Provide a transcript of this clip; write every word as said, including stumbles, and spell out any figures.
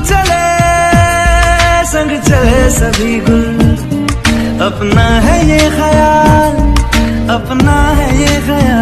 चले संग चले सभी गुल, अपना है ये ख्याल, अपना है ये ख्याल।